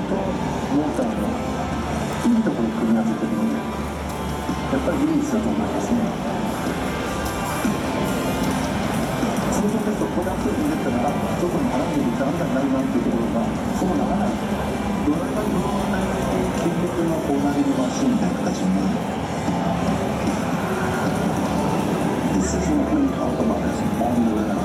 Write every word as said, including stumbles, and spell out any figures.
とモーターのいいところを組み合わせてるので、やっぱり技術だと思いますね。通常ですとここでアクセルに入れたらどこに絡んでいくかなんだになるなっていうところがそうならない。ドライバーにブローを与えて筋力のこう投げるマシンみたいな形になる。This is an automatic on the